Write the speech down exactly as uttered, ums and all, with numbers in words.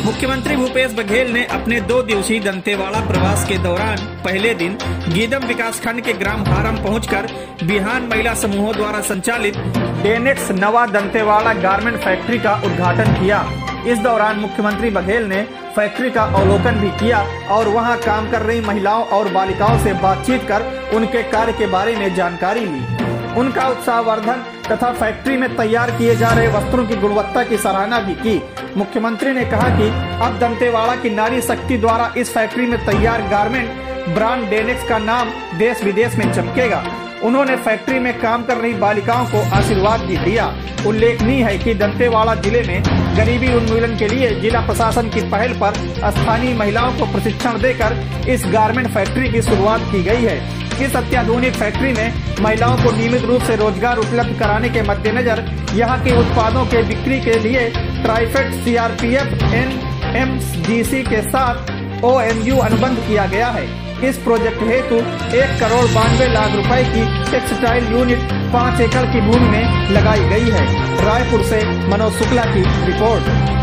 मुख्यमंत्री भूपेश बघेल ने अपने दो दिवसीय दंतेवाड़ा प्रवास के दौरान पहले दिन गीदम विकासखंड के ग्राम हारम पहुंचकर बिहान महिला समूहों द्वारा संचालित डेनेक्स नवा दंतेवाड़ा गारमेंट फैक्ट्री का उद्घाटन किया। इस दौरान मुख्यमंत्री बघेल ने फैक्ट्री का अवलोकन भी किया और वहां काम कर रही महिलाओं और बालिकाओं से बातचीत कर उनके कार्य के बारे में जानकारी ली। उनका उत्साहवर्धन तथा फैक्ट्री में तैयार किए जा रहे वस्त्रों की गुणवत्ता की सराहना भी की। मुख्यमंत्री ने कहा कि अब दंतेवाड़ा की नारी शक्ति द्वारा इस फैक्ट्री में तैयार गारमेंट ब्रांड डेनेक्स का नाम देश विदेश में चमकेगा। उन्होंने फैक्ट्री में काम कर रही बालिकाओं को आशीर्वाद भी दिया। उल्लेखनीय है कि दंतेवाड़ा जिले में गरीबी उन्मूलन के लिए जिला प्रशासन की पहल पर स्थानीय महिलाओं को प्रशिक्षण देकर इस गारमेंट फैक्ट्री की शुरुआत की गई है। इस अत्याधुनिक फैक्ट्री में महिलाओं को नियमित रूप से रोजगार उपलब्ध कराने के मद्देनजर यहाँ के उत्पादों के बिक्री के लिए TRIFED C R P F N M G C के साथ ओ एम यू अनुबंध किया गया है। इस प्रोजेक्ट हेतु एक करोड़ बानवे लाख रुपए की टेक्सटाइल यूनिट पाँच एकड़ की भूमि में लगाई गई है। रायपुर से मनोज शुक्ला की रिपोर्ट।